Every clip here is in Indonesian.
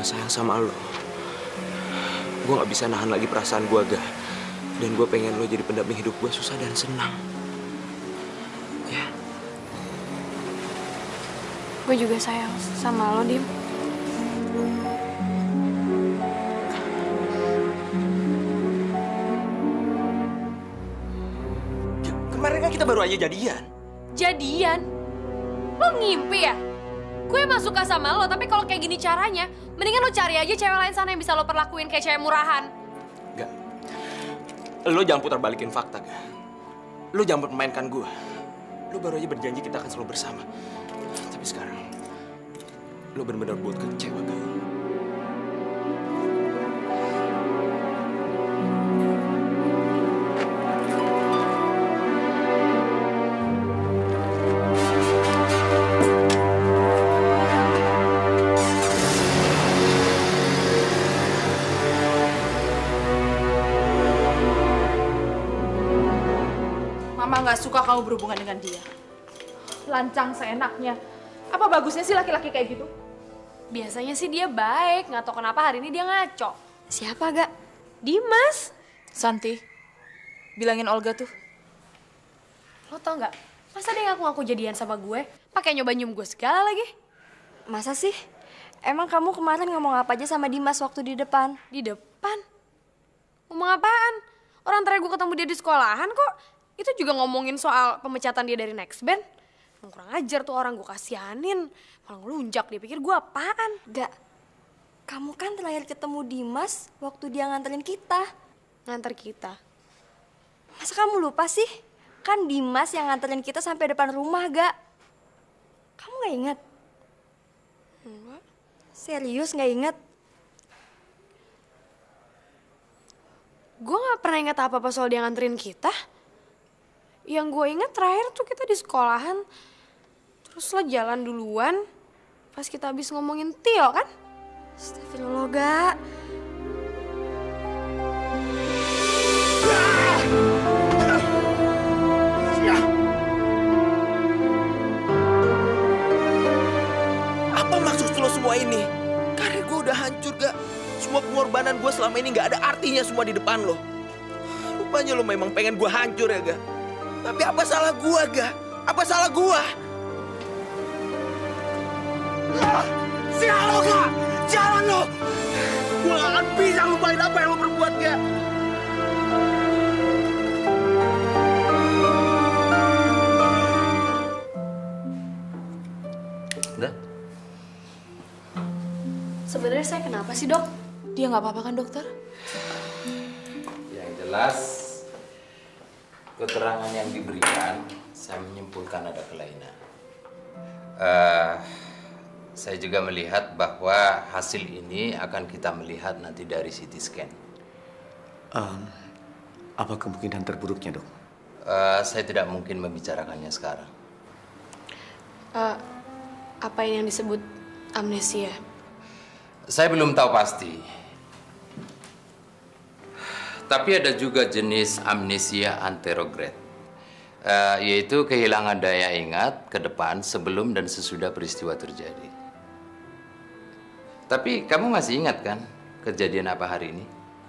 sayang sama lo. Gue gak bisa nahan lagi perasaan gue, Ga. Dan gue pengen lo jadi pendamping hidup gue susah dan senang. Ya. Gue juga sayang sama lo, Dim. Kemarin kan kita baru aja jadian. Jadian? Lo ngimpi ya? Gue emang suka sama lo, tapi kalau kayak gini caranya, mendingan lo cari aja cewek lain sana yang bisa lo perlakuin kayak cewek murahan. Gak. Lo jangan putar balikin fakta, Ga. Lo jangan permainkan gue. Lo baru aja berjanji kita akan selalu bersama. Tapi sekarang, lo benar-benar buat kecewa, Ga. Mama nggak suka kamu berhubungan dengan dia. Lancang seenaknya. Apa bagusnya sih laki-laki kayak gitu? Biasanya sih dia baik, nggak tahu kenapa hari ini dia ngaco. Siapa, Ga? Dimas. Santi, bilangin Olga tuh. Lo tau nggak? Masa dia ngaku-ngaku jadian sama gue? Pakai nyoba nyium gue segala lagi. Masa sih? Emang kamu kemarin ngomong apa aja sama Dimas waktu di depan? Di depan? Ngomong apaan? Orang terakhir gue ketemu dia di sekolahan kok. Itu juga ngomongin soal pemecatan dia dari Next Band. Kurang ajar tuh orang, gue kasihanin. Malah ngelunjak, dia pikir gue apaan. Gak, kamu kan terakhir ketemu Dimas waktu dia nganterin kita. Nganter kita. Masa kamu lupa sih? Kan Dimas yang nganterin kita sampai depan rumah, Gak? Kamu gak inget? Enggak. Serius gak inget? Gue gak pernah inget apa-apa soal dia nganterin kita. Yang gue inget terakhir tuh kita di sekolahan. Terus lo jalan duluan pas kita habis ngomongin Tio kan? Astagfirullah, Gak. Apa maksud lo semua ini? Karir gue udah hancur, Ga. Semua pengorbanan gue selama ini gak ada artinya semua di depan lo. Rupanya lo memang pengen gue hancur ya, Ga. Tapi apa salah gue, Ga? Apa salah gue? Sial lo, Ga! Jalan lo! Gue gak akan bisa lupain apa yang lo perbuat, Ga. Udah? Sebenarnya saya kenapa sih, Dok? Dia nggak apa-apa kan, dokter? Yang jelas, keterangan yang diberikan, saya menyimpulkan ada kelainan. Saya juga melihat bahwa hasil ini akan kita melihat nanti dari CT scan. Apa kemungkinan terburuknya, Dok? Saya tidak mungkin membicarakannya sekarang. Apa ini yang disebut amnesia? Saya belum tahu pasti. Tapi ada juga jenis amnesia anterograde, yaitu kehilangan daya ingat ke depan sebelum dan sesudah peristiwa terjadi. Tapi kamu masih ingat kan kejadian apa hari ini?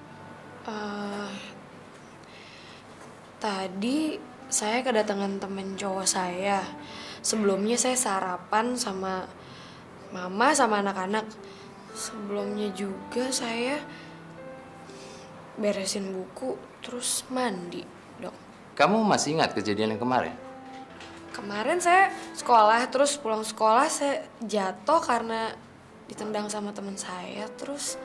Tadi saya kedatangan temen cowok saya. Sebelumnya saya sarapan sama mama sama anak-anak. Sebelumnya juga saya beresin buku, terus mandi, Dok. Kamu masih ingat kejadian yang kemarin? Kemarin saya sekolah, terus pulang sekolah saya jatuh karena ditendang sama teman saya, terus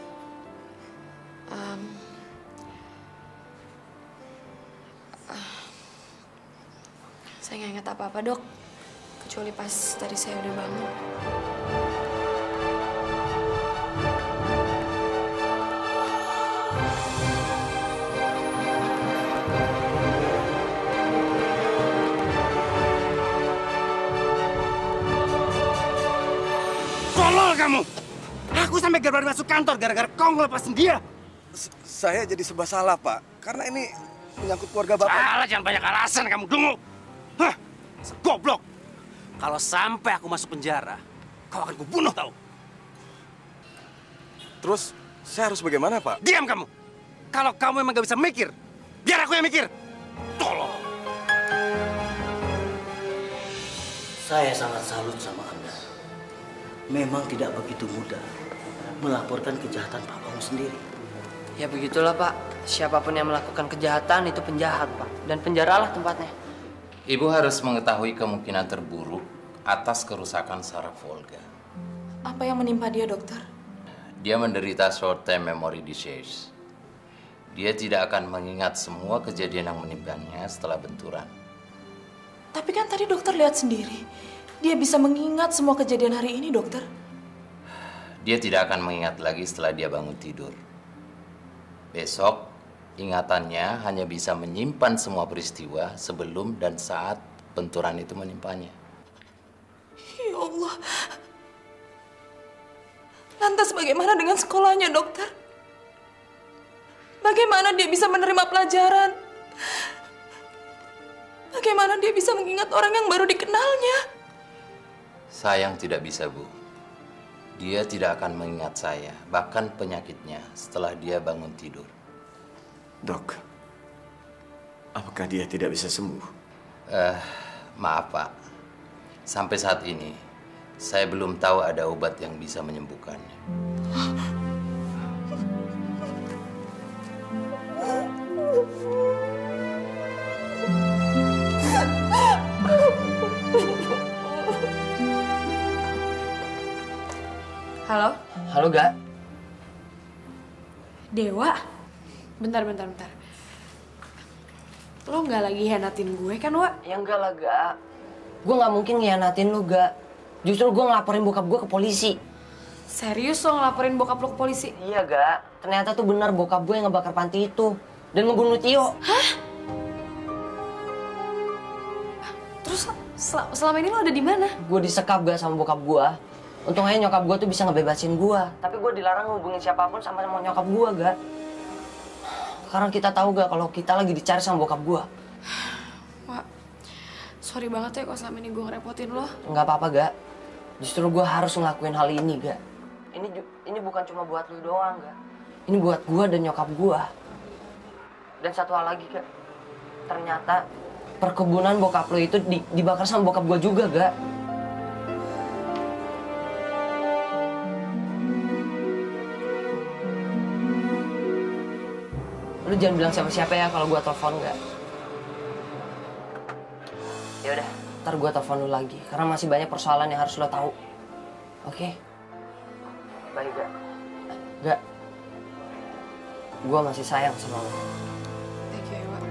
saya nggak ingat apa-apa, Dok. Kecuali pas tadi saya udah bangun. Tolol kamu! Aku sampai gak berani masuk kantor gara-gara kau ngelepasin dia. Saya jadi serba salah, Pak. Karena ini menyangkut keluarga Bapak. Salah, jangan banyak alasan kamu, dungu. Hah, goblok. Kalau sampai aku masuk penjara, kau akan kubunuh, tahu? Terus saya harus bagaimana, Pak? Diam kamu. Kalau kamu emang gak bisa mikir, biar aku yang mikir. Tolong. Saya sangat salut sama Anda. Memang tidak begitu mudah melaporkan kejahatan papamu sendiri. Ya begitulah Pak, siapapun yang melakukan kejahatan itu penjahat Pak. Dan penjaralah tempatnya. Ibu harus mengetahui kemungkinan terburuk atas kerusakan saraf Olga. Apa yang menimpa dia, dokter? Dia menderita short-term memory disease. Dia tidak akan mengingat semua kejadian yang menimpanya setelah benturan. Tapi kan tadi dokter lihat sendiri. Dia bisa mengingat semua kejadian hari ini, dokter. Dia tidak akan mengingat lagi setelah dia bangun tidur. Besok, ingatannya hanya bisa menyimpan semua peristiwa sebelum dan saat benturan itu menimpanya. Ya Allah. Lantas bagaimana dengan sekolahnya, dokter? Bagaimana dia bisa menerima pelajaran? Bagaimana dia bisa mengingat orang yang baru dikenalnya? Sayang tidak bisa, Bu. Dia tidak akan mengingat saya, bahkan penyakitnya setelah dia bangun tidur. Dok, apakah dia tidak bisa sembuh? Maaf, Pak. Sampai saat ini, saya belum tahu ada obat yang bisa menyembuhkannya. Halo? Halo, Ga. Dewa? Bentar. Lo nggak lagi hianatin gue kan, Wak? Ya enggak lah, Ga. Gue nggak mungkin ngianatin lu, Ga. Justru gue ngelaporin bokap gue ke polisi. Serius lo ngelaporin bokap lo ke polisi? Iya, Ga. Ternyata tuh benar bokap gue yang ngebakar panti itu. Dan ngebunuh Tio. Hah? Terus selama ini lo ada di mana? Gue disekap, Ga, sama bokap gue. Untung aja nyokap gue tuh bisa ngebebasin gue. Tapi gue dilarang ngehubungin siapapun sama nyokap gue, Ga. Karena kita tahu, Ga, kalau kita lagi dicari sama bokap gue. Wak, sorry banget ya kalau selama ini gue ngerepotin lo. Nggak apa-apa, Ga. Justru gue harus ngelakuin hal ini, Ga. Ini bukan cuma buat lu doang, Ga. Ini buat gue dan nyokap gue. Dan satu hal lagi, Ga. Ternyata perkebunan bokap lu itu dibakar sama bokap gue juga, Ga. Lu jangan bilang siapa-siapa ya kalau gue telepon, Ga. Ya udah, ntar gue telepon lu lagi. Karena masih banyak persoalan yang harus lo tahu. Oke? Baik, Ga. Ga. Gue masih sayang sama lo. Thank you, Wak.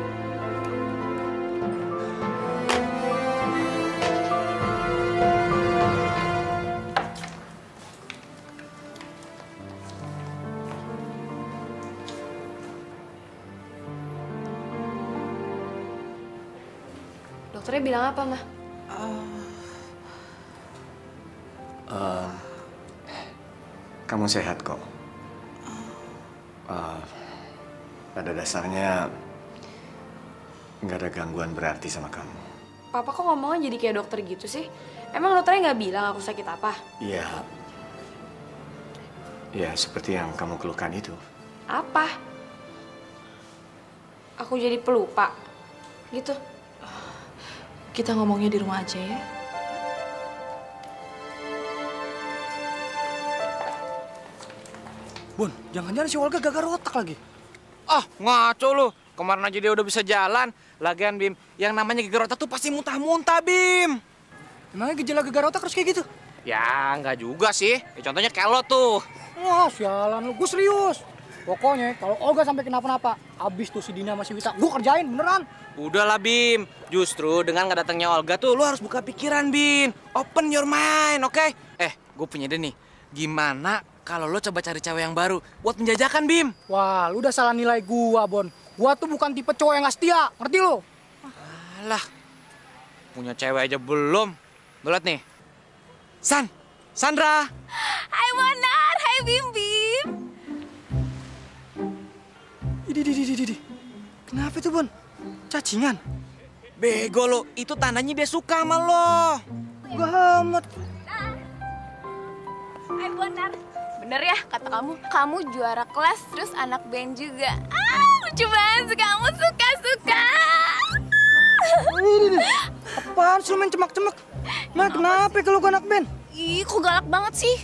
Dokternya bilang apa, Ma? Kamu sehat kok. Pada dasarnya nggak ada gangguan berarti sama kamu. Papa kok ngomongnya jadi kayak dokter gitu sih? Emang dokternya nggak bilang aku sakit apa? Iya. Ya, seperti yang kamu keluhkan itu. Apa? Aku jadi pelupa? Gitu? Kita ngomongnya di rumah aja ya. Bun, jangan-jangan si Olga gagal otak lagi. Ah, ngaco lu. Kemarin aja dia udah bisa jalan. Lagian, Bim, yang namanya gegar otak tuh pasti muntah-muntah, Bim. Emangnya gejala gegar otak harus kayak gitu? Ya, nggak juga sih. Ya, contohnya kayak lo tuh. Wah, sialan lu. Gue serius. Pokoknya kalau Olga sampai kenapa-napa, abis tuh si Dina sama si Wita, gue kerjain beneran. Udahlah, Bim. Justru dengan nggak datangnya Olga tuh, lo harus buka pikiran, Bim. Open your mind, oke? Gue punya ide nih. Gimana kalau lo coba cari cewek yang baru buat menjajakan, Bim? Wah, lu udah salah nilai gua, Bon. Gua tuh bukan tipe cowok yang gak setia, ngerti lo? Alah, punya cewek aja belum. Lo liat nih. Sandra. Hai Bonar, hai Bim Bim. Idi. Kenapa tuh, Bon? Cacingan? Bego lo, itu tandanya dia suka sama lo. Gak amat. Hai Bonar. Bener ya kata kamu juara kelas terus anak band juga. Lucu banget, kamu suka-suka. Apaan sih main cemak-cemak? Nah, kenapa kalau gue anak band? Ih, kok galak banget sih?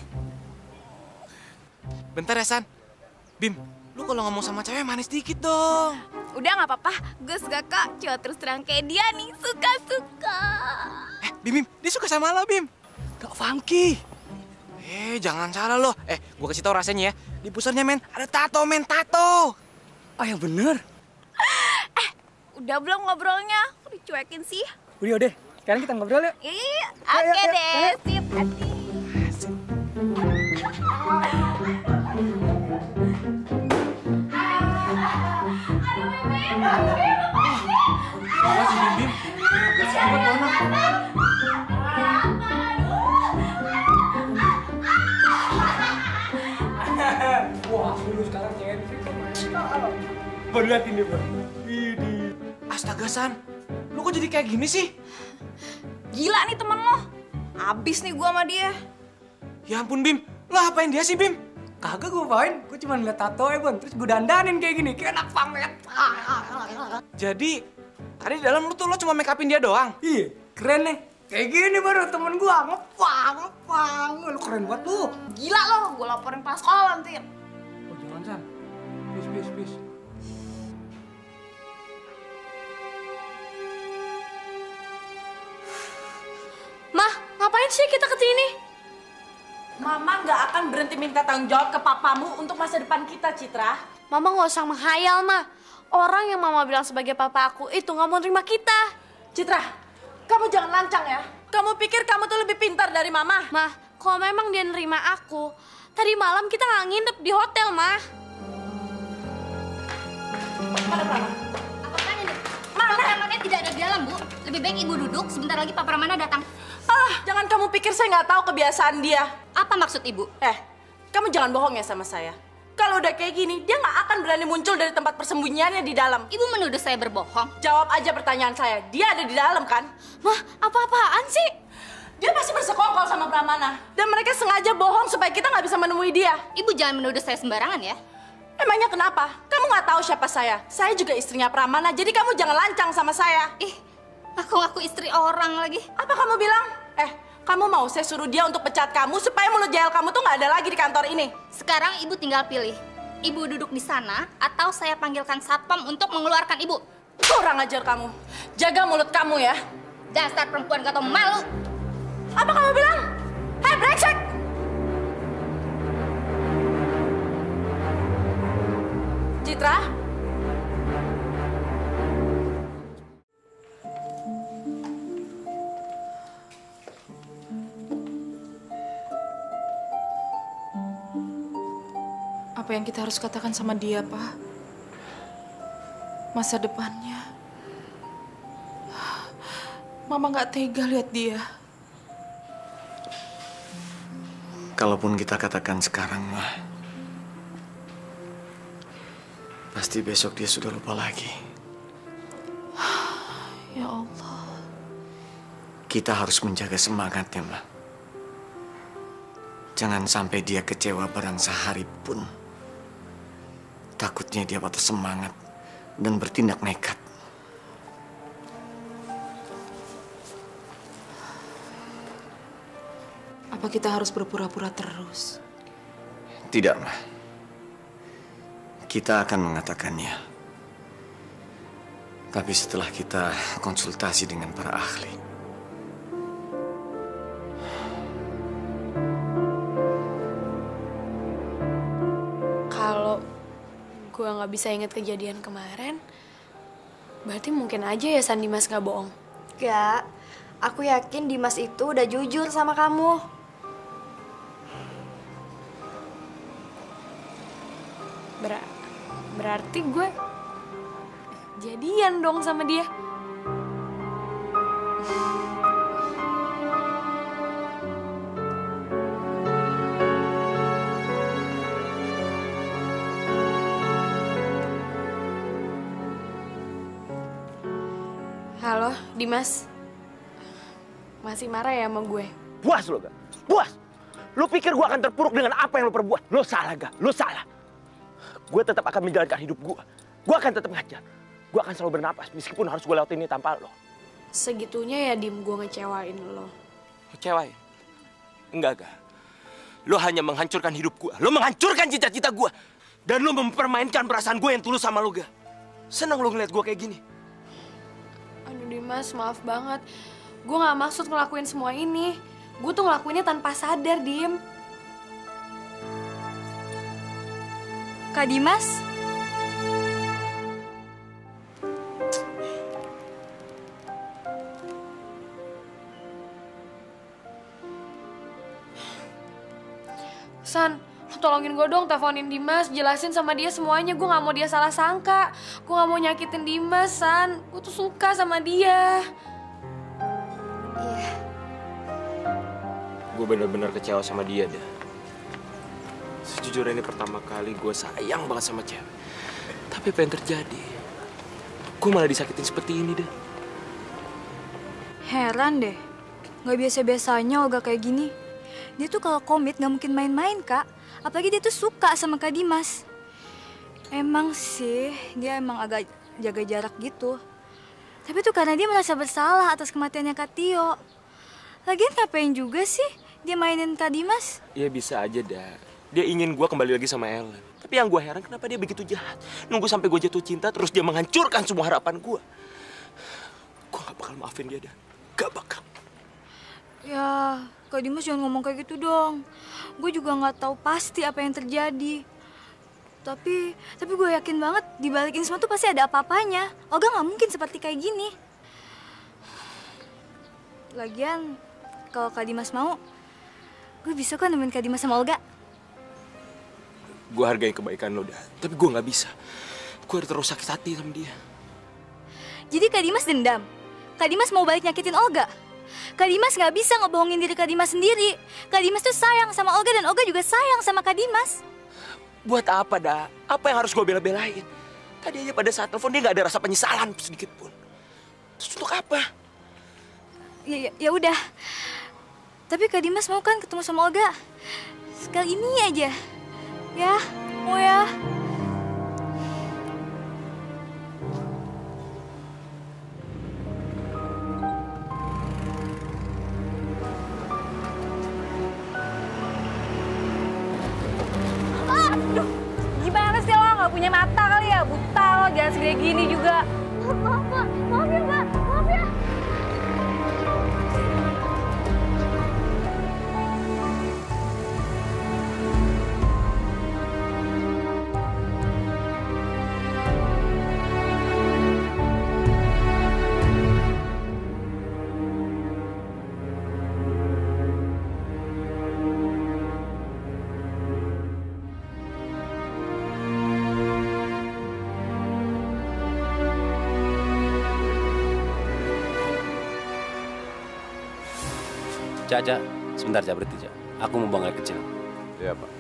Bentar ya, San. Bim, lu kalau ngomong sama cewek manis dikit dong. Udah nggak apa-apa, gue suka kok. Coba terus terang kayak dia nih, suka-suka. Bim, dia suka sama lo, Bim. Gak funky. Jangan salah lo. Gue kasih tau rasanya ya. Di pusarnya, men, ada tato, men, tato. Ah, yang bener. Udah belum ngobrolnya? Kok dicuekin sih? Udah deh, sekarang kita ngobrol yuk. Iya, oke deh, sip. Wah, dulu sekarang cewek baru lihat ini, Bang. Astaga, San. Lu kok jadi kayak gini sih? Gila nih temen lo. Abis nih gua sama dia. Ya ampun, Bim. Lo apain dia sih, Bim? Kagak gue apain, gue cuma ngeliat tato Bon, terus gue dandanin kayak gini, kayak anak pamet. Jadi, tadi di dalam lo cuma make upin dia doang? Iya, keren nih. Kayak gini baru temen gue, ngepang. Lu keren banget lu. Gila lo, gue laporin pas sekolah nanti. Oh jangan, San. Please. Mah, ngapain sih kita kesini? Mama nggak akan berhenti minta tanggung jawab ke papamu untuk masa depan kita, Citra. Mama nggak usah menghayal, Mah. Orang yang Mama bilang sebagai papa aku itu nggak mau terima kita. Citra, kamu jangan lancang ya. Kamu pikir kamu tuh lebih pintar dari Mama? Mah, kalau memang dia nerima aku, tadi malam kita nggak nginep di hotel, Mah. Mana Mama? Apaan ini? Mana Ramana tidak ada di dalam, Bu. Lebih baik Ibu duduk, sebentar lagi Papa Ramana datang. Jangan kamu pikir saya nggak tahu kebiasaan dia. Apa maksud Ibu? Kamu jangan bohong ya sama saya. Kalau udah kayak gini, dia nggak akan berani muncul dari tempat persembunyiannya di dalam. Ibu menuduh saya berbohong? Jawab aja pertanyaan saya. Dia ada di dalam kan? Mah, apa-apaan sih? Dia pasti bersekongkol sama Pramana. Dan mereka sengaja bohong supaya kita nggak bisa menemui dia. Ibu jangan menuduh saya sembarangan ya. Emangnya kenapa? Kamu nggak tahu siapa saya? Saya juga istrinya Pramana, jadi kamu jangan lancang sama saya. Aku istri orang lagi. Apa kamu bilang? Kamu mau saya suruh dia untuk pecat kamu supaya mulut jahil kamu tuh nggak ada lagi di kantor ini? Sekarang Ibu tinggal pilih. Ibu duduk di sana atau saya panggilkan satpam untuk mengeluarkan Ibu. Kurang ajar kamu. Jaga mulut kamu ya. Dasar perempuan gak tau malu. Apa kamu bilang? Hei, brengsek! Citra? Apa yang kita harus katakan sama dia, Pak? Masa depannya. Mama nggak tega lihat dia. Kalaupun kita katakan sekarang, Mah, pasti besok dia sudah lupa lagi. Ya Allah. Kita harus menjaga semangatnya, Mah. Jangan sampai dia kecewa barang sehari pun. Takutnya dia patah semangat dan bertindak nekat. Apa kita harus berpura-pura terus? Tidak, Mah. Kita akan mengatakannya. Tapi setelah kita konsultasi dengan para ahli. Kalau gue nggak bisa inget kejadian kemarin, berarti mungkin aja ya San Dimas nggak bohong. Gak, aku yakin Dimas itu udah jujur sama kamu. Berarti gue jadian dong sama dia. Halo, Dimas. Masih marah ya sama gue? Puas lo, Gak? Puas? Lu pikir gue akan terpuruk dengan apa yang lu perbuat? Lu salah, Ga. Lu salah. Gue tetap akan menjalankan hidup gue. Gue akan tetap ngajar. Gue akan selalu bernapas meskipun harus gue lewatin ini tanpa lo. Segitunya ya, Dim, gue ngecewain lo. Ngecewain? Enggak, Ga. Lu hanya menghancurkan hidup gue. Lu menghancurkan cita-cita gue. Dan lu mempermainkan perasaan gue yang tulus sama lu, Ga. Senang lu ngeliat gue kayak gini. Aduh Dimas, maaf banget. Gue gak maksud ngelakuin semua ini. Gue tuh ngelakuinnya tanpa sadar, Dim. Kak Dimas? San, tolongin gue dong, teleponin Dimas, jelasin sama dia semuanya. Gue gak mau dia salah sangka. Gue gak mau nyakitin Dimas, San. Gue tuh suka sama dia. Iya. Gue bener-bener kecewa sama dia, dah. Sejujurnya ini pertama kali gue sayang banget sama cewek. Tapi apa yang terjadi? Gue malah disakitin seperti ini, dah. Heran deh. Gak biasa-biasanya Olga kayak gini. Dia tuh kalau komit gak mungkin main-main, Kak. Apalagi dia tuh suka sama Kak Dimas. Emang sih, dia emang agak jaga jarak gitu. Tapi tuh karena dia merasa bersalah atas kematiannya Kak Tio. Lagian ngapain juga sih dia mainin Kak Dimas? Ya bisa aja, dah. Dia ingin gue kembali lagi sama Ellen. Tapi yang gue heran kenapa dia begitu jahat. Nunggu sampai gue jatuh cinta, terus dia menghancurkan semua harapan gue. Gue gak bakal maafin dia, dah. Gak bakal. Ya, Kak Dimas jangan ngomong kayak gitu dong. Gue juga nggak tahu pasti apa yang terjadi. Tapi gue yakin banget di balik ini semua tuh pasti ada apa-apanya. Olga nggak mungkin seperti kayak gini. Lagian, kalau Kak Dimas mau, gue bisa kok nemenin Kak Dimas sama Olga. Gue hargai kebaikan lo, dah. Tapi gue nggak bisa. Gue udah terus sakit hati sama dia. Jadi Kak Dimas dendam? Kak Dimas mau balik nyakitin Olga? Kak Dimas nggak bisa ngebohongin diri Kak Dimas sendiri. Kak Dimas tuh sayang sama Olga dan Olga juga sayang sama Kak Dimas. Buat apa, dah? Apa yang harus gue bela-belain? Tadi aja pada saat telepon dia nggak ada rasa penyesalan sedikit pun. Terus untuk apa? Ya udah. Tapi Kak Dimas mau kan ketemu sama Olga? Sekali ini aja. Ya, mau ya. Gimana sih lo? Gak punya mata kali ya? Buta lo, jangan segede gini juga. Maaf, Mbak. Maaf ya, Mbak. Maaf ya. Cak, sebentar Cak, berhenti Cak. Aku mau buang air kecil. Iya, Pak.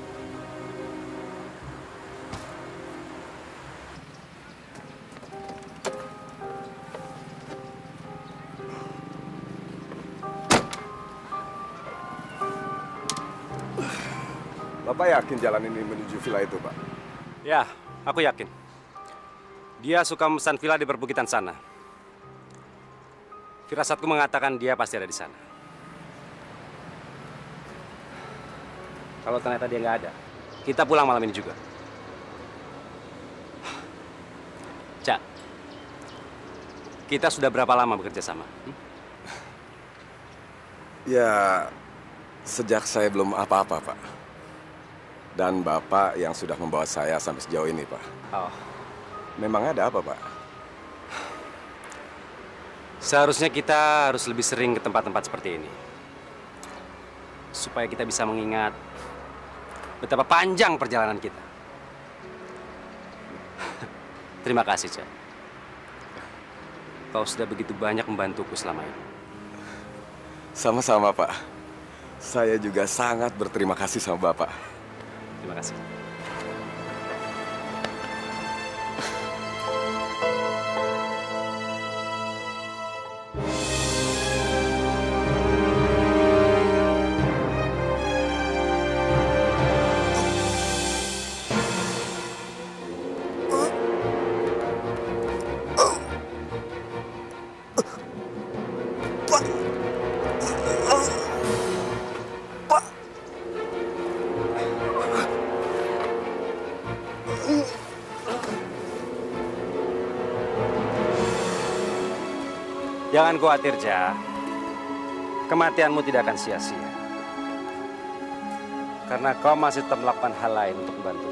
Bapak yakin jalan ini menuju villa itu, Pak? Ya, aku yakin. Dia suka memesan villa di perbukitan sana. Firasatku mengatakan dia pasti ada di sana. Kalau ternyata dia nggak ada, kita pulang malam ini juga. Cak, kita sudah berapa lama bekerja sama? Ya, sejak saya belum apa-apa, Pak. Dan Bapak yang sudah membawa saya sampai sejauh ini, Pak. Oh. Memang ada apa, Pak? Seharusnya kita harus lebih sering ke tempat-tempat seperti ini. Supaya kita bisa mengingat betapa panjang perjalanan kita. Terima kasih, Cak. Kau sudah begitu banyak membantuku selama ini. Sama-sama, Pak. Saya juga sangat berterima kasih sama Bapak. Terima kasih. Jangan khawatir, Ja. Kematianmu tidak akan sia-sia. Karena kau masih tetap melakukan hal lain untuk membantu.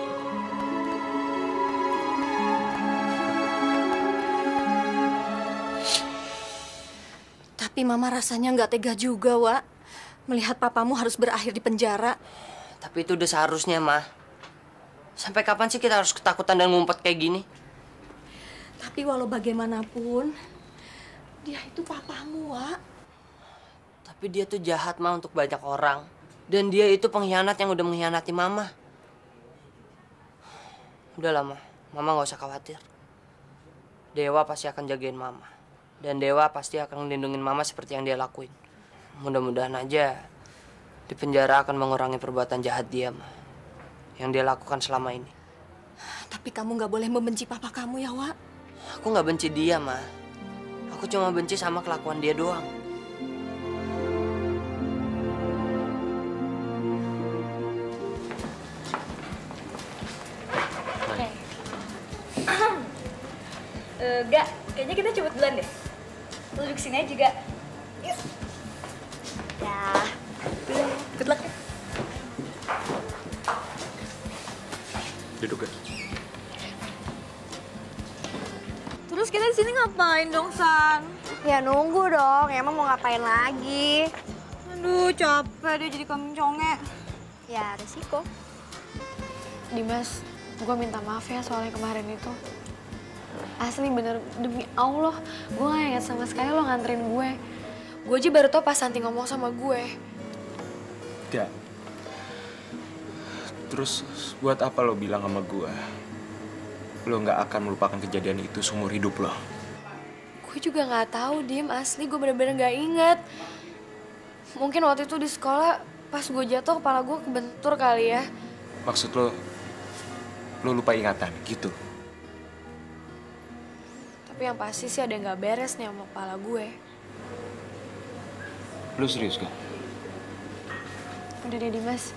Tapi Mama rasanya nggak tega juga, Wak. Melihat papamu harus berakhir di penjara. Tapi itu udah seharusnya, Ma. Sampai kapan sih kita harus ketakutan dan ngumpet kayak gini? Tapi walau bagaimanapun, dia itu papamu, Wak. Tapi dia tuh jahat, Ma, untuk banyak orang. Dan dia itu pengkhianat yang udah mengkhianati Mama. Udahlah, Ma. Mama nggak usah khawatir. Dewa pasti akan jagain Mama. Dan Dewa pasti akan melindungi Mama seperti yang dia lakuin. Mudah-mudahan aja di penjara akan mengurangi perbuatan jahat dia, Ma. Yang dia lakukan selama ini. Tapi kamu nggak boleh membenci papa kamu ya, Wak. Aku nggak benci dia, Ma. Aku cuma benci sama kelakuan dia doang. Gak, kayaknya kita cepet duluan deh. Lu duduk sini aja juga. Yuk. Ya, good luck. Duduk, Ga. Terus kita di sini ngapain dong, San? Ya nunggu dong, emang mau ngapain lagi? Aduh, capek dia jadi kambing conge. Ya resiko. Dimas, gue minta maaf ya soalnya kemarin itu. Asli bener, demi Allah, gue gak ingat sama sekali lo nganterin gue. Gue aja baru tau pas Santi ngomong sama gue. Gak. Terus buat apa lo bilang sama gue? Lo gak akan melupakan kejadian itu seumur hidup lo. Gue juga gak tahu, Dim. Asli gue bener-bener gak inget. Mungkin waktu itu di sekolah pas gue jatuh kepala gue kebentur kali ya. Maksud lo lupa ingatan gitu? Tapi yang pasti sih ada yang gak beres nih sama kepala gue. Lo serius kan? Udah deh Dimas.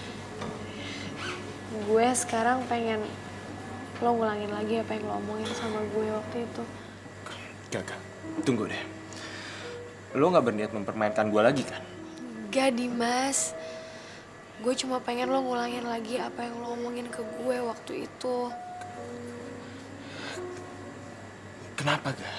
Gue sekarang pengen lo ngulangin lagi apa yang lo omongin sama gue waktu itu. Gak. Tunggu deh. Lo gak berniat mempermainkan gue lagi kan? Gak Dimas. Gue cuma pengen lo ngulangin lagi apa yang lo omongin ke gue waktu itu. Kenapa, Ga?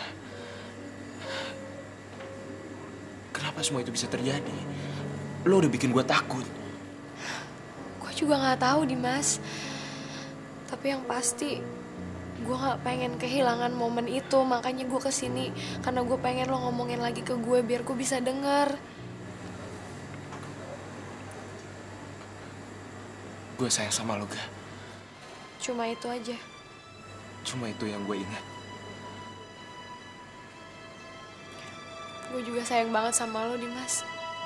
Kenapa semua itu bisa terjadi? Lo udah bikin gue takut. Gue juga gak tahu, Dimas. Tapi yang pasti, gue gak pengen kehilangan momen itu. Makanya gue kesini. Karena gue pengen lo ngomongin lagi ke gue biar gue bisa denger. Gue sayang sama lo, Ga. Cuma itu aja. Cuma itu yang gue ingat. Gue juga sayang banget sama lo, Dimas.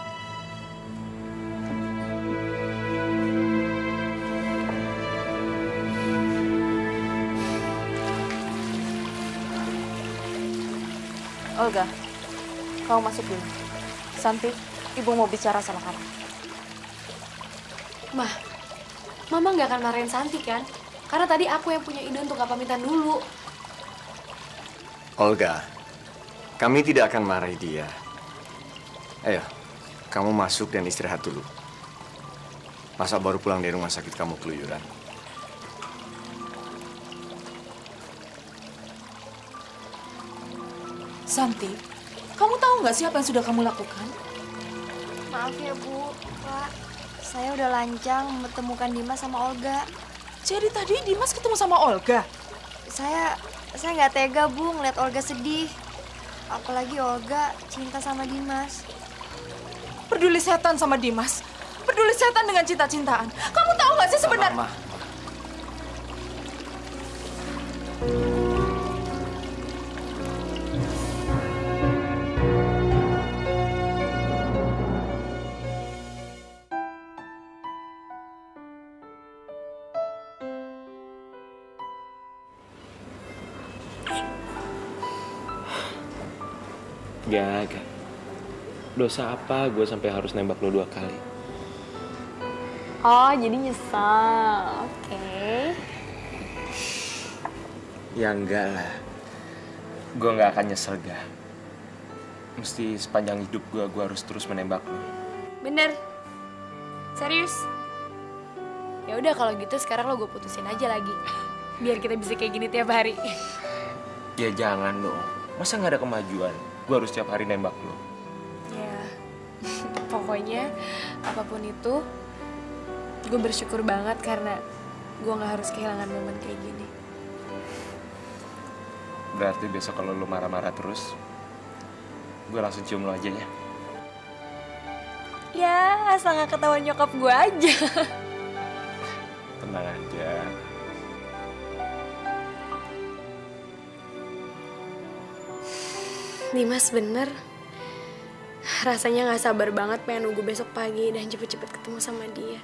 Olga, kamu masuk dulu. Santi, ibu mau bicara sama kamu. Mah, Mama nggak akan marahin Santi kan? Karena tadi aku yang punya ide untuk gak pamitan dulu. Olga, kami tidak akan marahi dia. Ayo, kamu masuk dan istirahat dulu. Masa baru pulang dari rumah sakit kamu keluyuran? Santi, kamu tahu nggak sih apa yang sudah kamu lakukan? Maaf ya, Bu. Pak, saya udah lancang mempertemukan Dimas sama Olga. Jadi tadi Dimas ketemu sama Olga? Saya nggak tega, Bu, ngeliat Olga sedih. Apalagi Olga cinta sama Dimas. Peduli setan sama Dimas. Peduli setan dengan cinta-cintaan. Kamu tahu nggak sih sebenarnya? Mama. Gak. Dosa apa gue sampai harus nembak lo 2 kali? Oh, jadi nyesel. Oke. Ya enggak lah. Gue gak akan nyesel, Ga. mesti sepanjang hidup gue harus terus menembak lo. Bener. Serius. Ya udah kalau gitu sekarang lo gue putusin aja lagi. Biar kita bisa kayak gini tiap hari. Ya jangan dong. Masa nggak ada kemajuan? Gue harus tiap hari nembak lo. Ya, pokoknya apapun itu, gue bersyukur banget karena gue nggak harus kehilangan momen kayak gini. Berarti besok kalau lo marah-marah terus, gue langsung cium lo aja ya. Ya, asal nggak ketahuan nyokap gue aja. Tenang aja. Dimas bener. Rasanya nggak sabar banget pengen nunggu besok pagi dan cepet-cepet ketemu sama dia.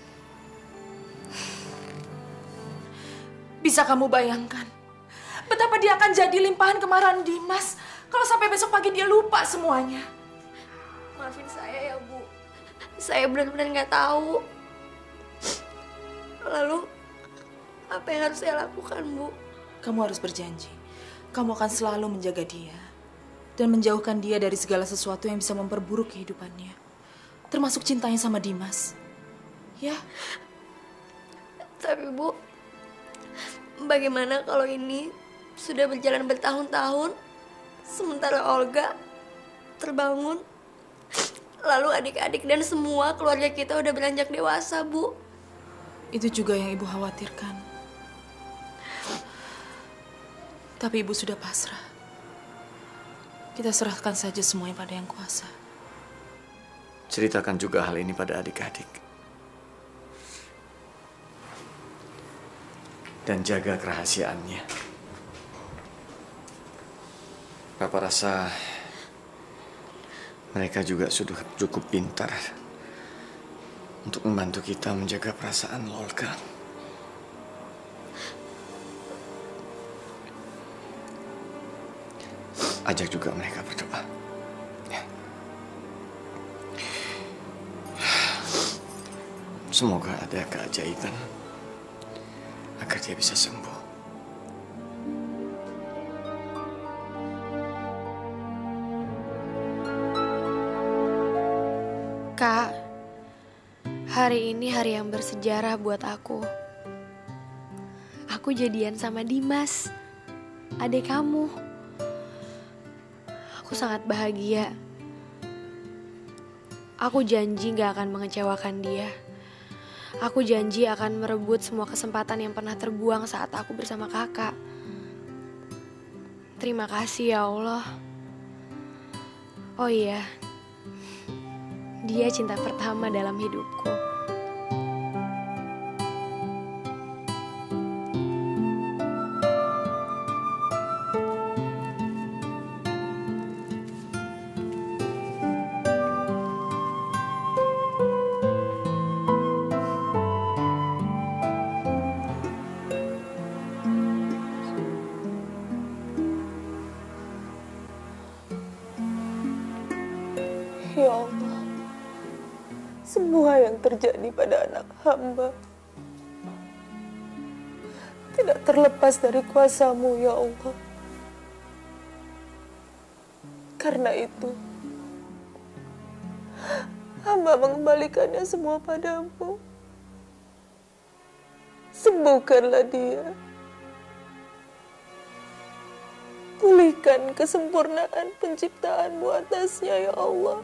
Bisa kamu bayangkan betapa dia akan jadi limpahan kemarahan Dimas kalau sampai besok pagi dia lupa semuanya. Maafin saya ya, Bu. Saya benar-benar nggak tahu. Lalu, apa yang harus saya lakukan, Bu? Kamu harus berjanji. Kamu akan selalu menjaga dia. Dan menjauhkan dia dari segala sesuatu yang bisa memperburuk kehidupannya. Termasuk cintanya sama Dimas. Ya? Tapi, Bu, bagaimana kalau ini sudah berjalan bertahun-tahun, sementara Olga terbangun, lalu adik-adik dan semua keluarga kita udah beranjak dewasa, Bu. Itu juga yang Ibu khawatirkan. Tapi Ibu sudah pasrah. Kita serahkan saja semuanya pada Yang Kuasa. Ceritakan juga hal ini pada adik-adik. Dan jaga kerahasiaannya. Papa rasa mereka juga sudah cukup pintar untuk membantu kita menjaga perasaan Olga. Ajak juga mereka berdoa. Ya. Semoga ada keajaiban agar dia bisa sembuh. Kak, hari ini hari yang bersejarah buat aku. Aku jadian sama Dimas, adik kamu. Aku sangat bahagia. Aku janji gak akan mengecewakan dia. Aku janji akan merebut semua kesempatan yang pernah terbuang saat aku bersama kakak. Terima kasih ya Allah. Oh iya, dia cinta pertama dalam hidupku. Ya Allah, semua yang terjadi pada anak hamba tidak terlepas dari kuasa-Mu, ya Allah. Karena itu, hamba mengembalikannya semua padamu. Sembuhkanlah dia. Pulihkan kesempurnaan penciptaan-Mu atasnya, ya Allah.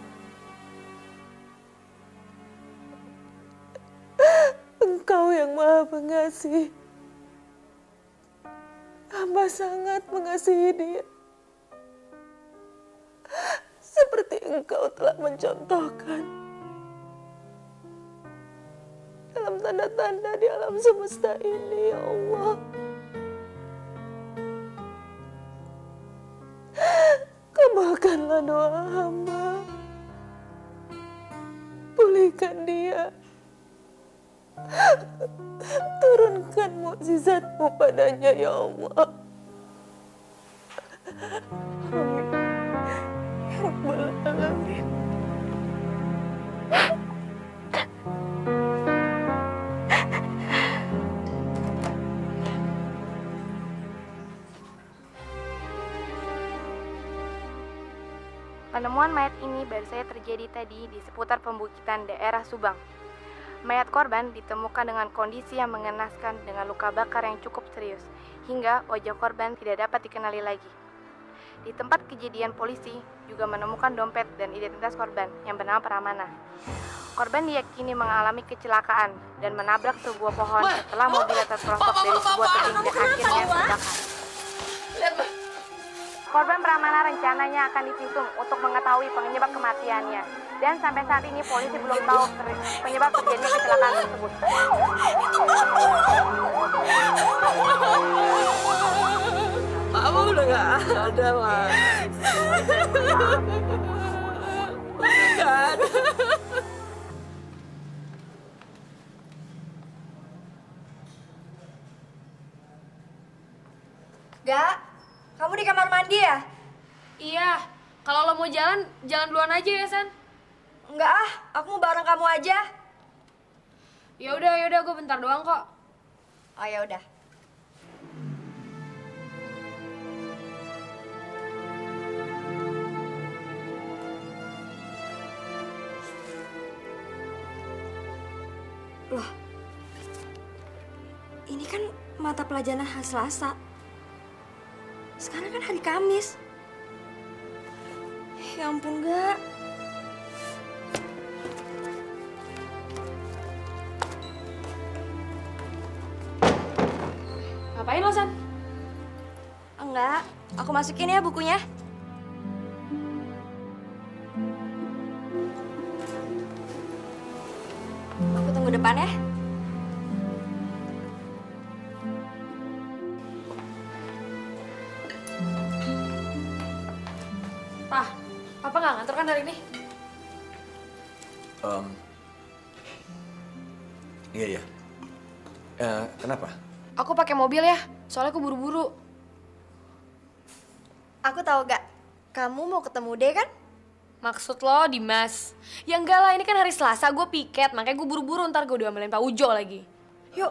Engkau yang Maha Pengasih. Hamba sangat mengasihi dia. Seperti Engkau telah mencontohkan dalam tanda-tanda di alam semesta ini, ya Allah. Kabulkanlah doa hamba. Pulihkan dia. Turunkan mukjizat-Mu padanya, ya Allah. Amin. Ya Rabbal Alamin. Penemuan mayat ini baru saja terjadi tadi di seputar pembukitan daerah Subang. Mayat korban ditemukan dengan kondisi yang mengenaskan dengan luka bakar yang cukup serius, hingga wajah korban tidak dapat dikenali lagi. Di tempat kejadian polisi juga menemukan dompet dan identitas korban yang bernama Pramana. Korban diyakini mengalami kecelakaan dan menabrak sebuah pohon setelah mobilnya terperosok dari sebuah tebing dan akhirnya terjatuh. Korban Pramana rencananya akan divisum untuk mengetahui penyebab kematiannya. Dan sampai saat ini polisi belum tahu penyebab terjadinya kecelakaan tersebut. Mama udah gak ada, Mak. Gak ada. Gak, kamu di kamar mandi ya? Iya, kalau lo mau jalan, jalan duluan aja ya, San. Enggak ah, aku mau bareng kamu aja. Ya udah, gue bentar doang kok. Oh ya udah. Loh, ini kan mata pelajaran hari Selasa. Sekarang kan hari Kamis. Ya ampun, Gak. Ngapain lo, San? Enggak, aku masukin ya bukunya. Aku tunggu depan ya. Pah, Papa nggak ngantor kan hari ini? Iya. Kenapa? Aku pakai mobil ya, soalnya aku buru-buru. Aku tahu Gak, kamu mau ketemu D kan? Maksud lo Dimas? Ya enggak lah, ini kan hari Selasa, gue piket, makanya gue buru-buru, ntar gue diomelin Pak Ujo lagi. Yuk.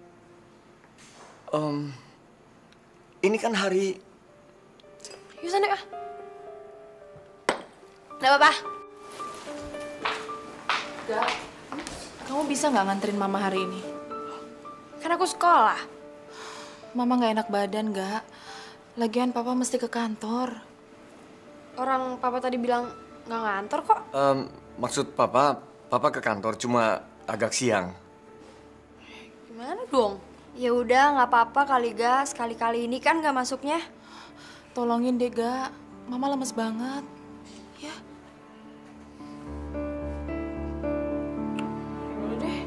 Ini kan hari... Yuk sana ya. Udah apa? Gak, kamu bisa nggak nganterin Mama hari ini? Kan aku sekolah. Mama nggak enak badan, Gak. Lagian Papa mesti ke kantor. Orang Papa tadi bilang nggak ngantor kok. Maksud Papa ke kantor cuma agak siang. Gimana dong? Ya udah, nggak apa-apa kali Gak. Sekali-kali ini kan nggak masuknya. Tolongin deh, Gak. Mama lemes banget. Ya. Udah deh.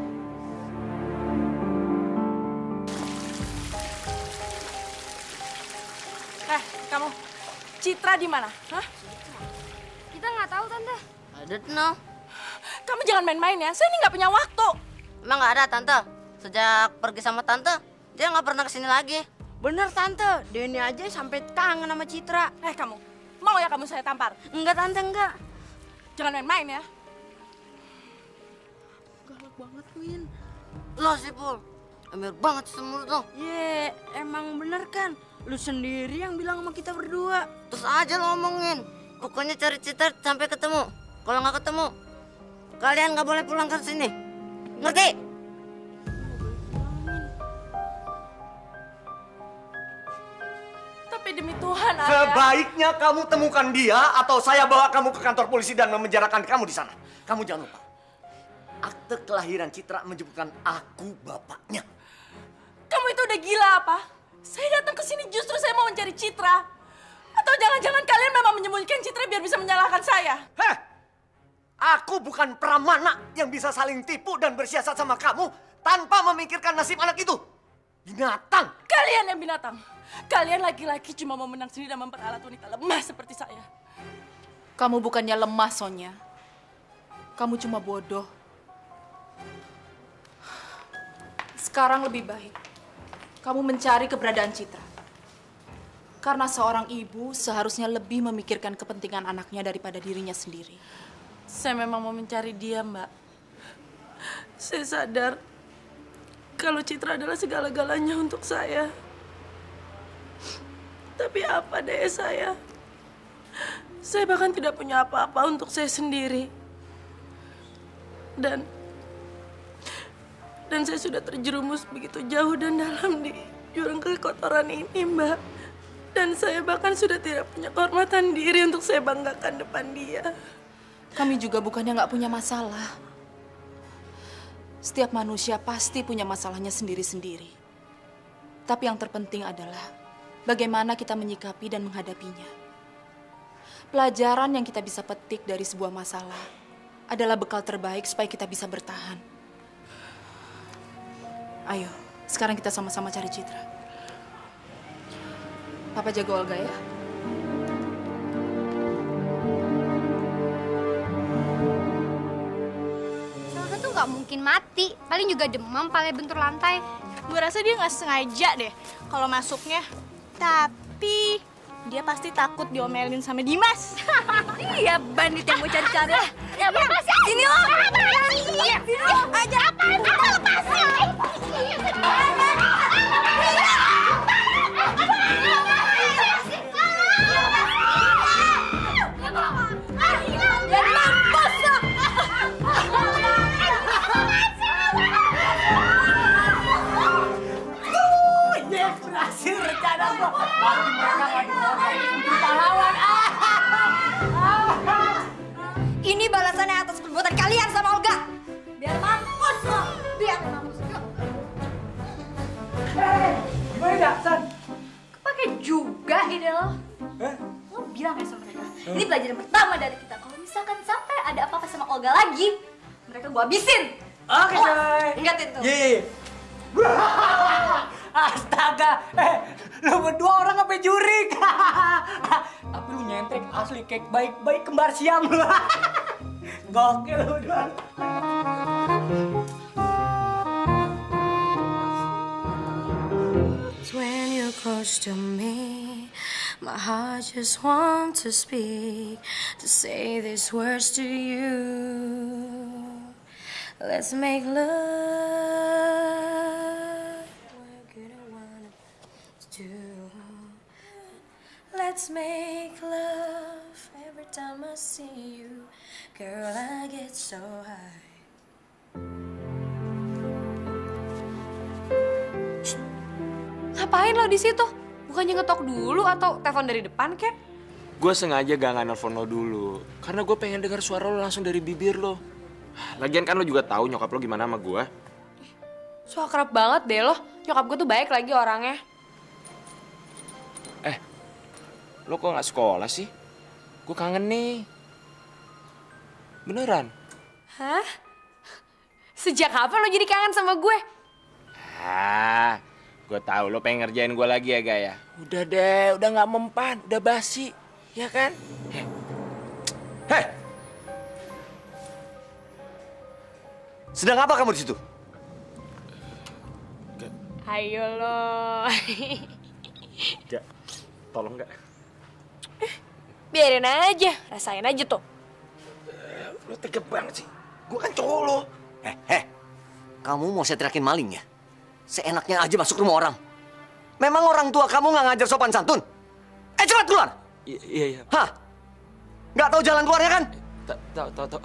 Kamu, Citra di mana? Hah? Kita nggak tahu, Tante. I don't know. Kamu jangan main-main ya, saya ini nggak punya waktu. Emang nggak ada, Tante? Sejak pergi sama Tante, dia nggak pernah kesini lagi. Bener, Tante. Denny aja sampai kangen sama Citra. Kamu, mau ya kamu saya tampar? Enggak, Tante, enggak. Jangan main-main ya. Galak banget, Win. Lo sih, Pul. Emir banget sih mulut lo. Ye, emang bener kan? Lu sendiri yang bilang sama kita berdua. Terus aja lo ngomongin. Pokoknya cari Citra sampai ketemu. Kalau nggak ketemu, kalian nggak boleh pulang ke sini. Ngerti? Tapi demi Tuhan, Ayah. Sebaiknya kamu temukan dia atau saya bawa kamu ke kantor polisi dan memenjarakan kamu di sana. Kamu jangan lupa. Akte kelahiran Citra menyebutkan aku bapaknya. Kamu itu udah gila apa? Saya datang ke sini justru saya mau mencari Citra. Atau jangan-jangan kalian memang menyembunyikan Citra biar bisa menyalahkan saya? Heh! Aku bukan Pramana yang bisa saling tipu dan bersiasat sama kamu tanpa memikirkan nasib anak itu. Binatang! Kalian yang binatang. Kalian laki-laki cuma mau menang sendiri dan memperalat wanita lemah seperti saya. Kamu bukannya lemah, Sonia. Kamu cuma bodoh. Sekarang lebih baik kamu mencari keberadaan Citra. Karena seorang ibu seharusnya lebih memikirkan kepentingan anaknya daripada dirinya sendiri. Saya memang mau mencari dia, Mbak. Saya sadar kalau Citra adalah segala-galanya untuk saya. Tapi apa daya saya? Saya bahkan tidak punya apa-apa untuk saya sendiri. Dan saya sudah terjerumus begitu jauh dan dalam di jurang kekotoran ini, Mbak. Dan saya bahkan sudah tidak punya kehormatan diri untuk saya banggakan depan dia. Kami juga bukannya nggak punya masalah. Setiap manusia pasti punya masalahnya sendiri-sendiri. Tapi yang terpenting adalah bagaimana kita menyikapi dan menghadapinya. Pelajaran yang kita bisa petik dari sebuah masalah adalah bekal terbaik supaya kita bisa bertahan. Ayo, sekarang kita sama-sama cari Citra. Papa jaga Olga ya. Olga tuh nggak mungkin mati, paling juga demam, paling bentur lantai. Gue rasa dia nggak sengaja deh kalau masuknya. Tapi dia pasti takut diomelin sama Dimas. Iya, bandit yang gue cari-cari. Ya, lepasin! Sini lo! Iya, sini lo! Aja apaan? Lepasin! Jangan mampus lo! Yes, berhasil rencana gua. Bagi mereka nggak dimarahin, pahlawan. Ini balasannya atas perbuatan kalian sama Olga. Biar mampus lo! Biar mampus. Yuk. Gimana gak, San? Kepake juga ide lo. Lo bilang ya sama mereka. Ini pelajaran pertama dari kita. Kalau misalkan sampai ada apa-apa sama Olga lagi, mereka gua habisin. Oke, coy. Ingat itu. Iya. Astaga, lu berdua orang apa jurik? Tapi lu nyentrik asli kayak baik-baik kembar siam lu. Gokil lu berdua. When you're close to me, my heart just wants to speak, to say these words to you. Let's make love. Let's make love every time I see you. Girl, I get so high. Ngapain lo di situ? Bukannya ngetok dulu atau telepon dari depan, kek? Gue sengaja gak nelfon lo dulu. Karena gue pengen dengar suara lo langsung dari bibir lo. Lagian kan lo juga tahu nyokap lo gimana sama gue. So akrab banget deh lo. Nyokap gue tuh baik lagi orangnya. Lo kok gak sekolah sih? Gue kangen nih. Beneran? Hah? Sejak kapan lo jadi kangen sama gue? Gue tahu lo pengen ngerjain gue lagi ya, Gaya. Udah deh, udah gak mempan, udah basi. Ya kan? Hei! Sedang apa kamu di situ? Ayo lo. Gak, tolong gak? Biarin aja, rasain aja tuh. Lo tega banget sih. Gue kan cowok lo. Kamu mau saya teriakin maling ya? Seenaknya aja masuk rumah orang. Memang orang tua kamu nggak ngajar sopan santun? Cepat keluar! Iya. Hah? Nggak tahu jalan keluarnya kan? Tahu.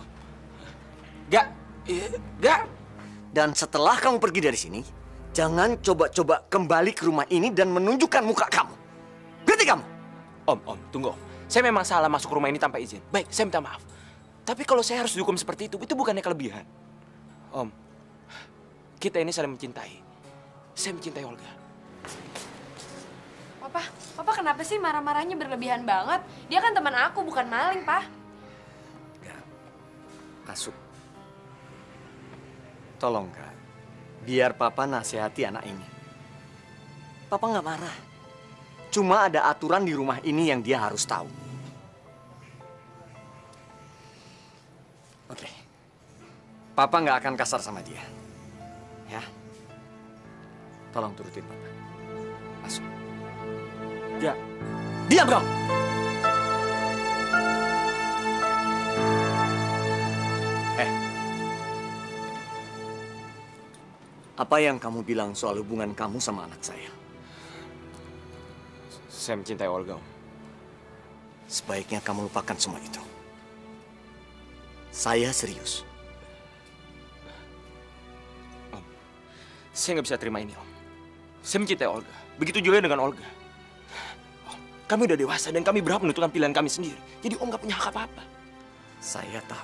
Gak. Dan setelah kamu pergi dari sini, jangan coba-coba kembali ke rumah ini dan menunjukkan muka kamu. Berarti kamu? Om, tunggu. Saya memang salah masuk rumah ini tanpa izin. Baik, saya minta maaf. Tapi kalau saya harus dihukum seperti itu bukannya kelebihan. Om, kita ini saling mencintai. Saya mencintai Olga. Papa kenapa sih marah-marahnya berlebihan banget? Dia kan teman aku, bukan maling, Pak. Kasuk. Tolong, Kak. Biar Papa nasihati anak ini. Papa nggak marah. Cuma ada aturan di rumah ini yang dia harus tahu. Oke. Papa nggak akan kasar sama dia. Ya. Tolong turutin Papa. Masuk. Gak. Diam dong! Apa yang kamu bilang soal hubungan kamu sama anak saya? Saya mencintai Olga, Om. sebaiknya kamu lupakan semua itu. Saya serius. Om, saya nggak bisa terima ini, Om. Saya mencintai Olga. Begitu juga dengan Olga. Om, kami udah dewasa dan kami berhak menentukan pilihan kami sendiri. Jadi Om nggak punya hak apa-apa. Saya tahu.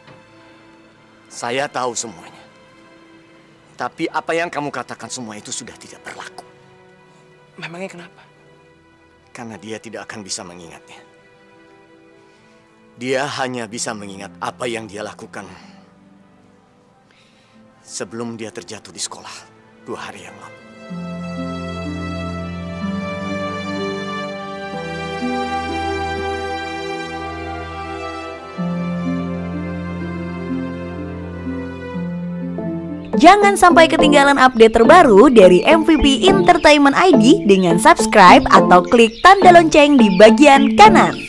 Saya tahu semuanya. Tapi apa yang kamu katakan semua itu sudah tidak berlaku. Memangnya kenapa? Karena dia tidak akan bisa mengingatnya. Dia hanya bisa mengingat apa yang dia lakukan sebelum dia terjatuh di sekolah 2 hari yang lalu. Jangan sampai ketinggalan update terbaru dari MVP Entertainment ID dengan subscribe atau klik tanda lonceng di bagian kanan.